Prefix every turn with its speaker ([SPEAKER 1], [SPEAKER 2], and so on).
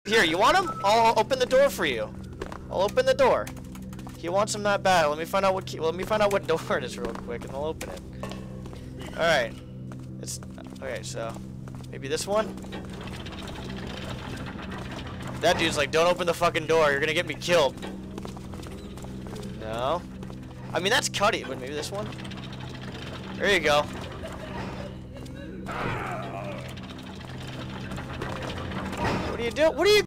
[SPEAKER 1] Here, you want him? I'll open the door for you. I'll open the door. He wants him that bad. Let me find out what key. Let me find out what door it is real quick, and I'll open it. All right. It's okay. So maybe this one. That dude's like, don't open the fucking door. You're gonna get me killed. No. I mean, that's Cuddy, but maybe this one. There you go. What are you doing? What are you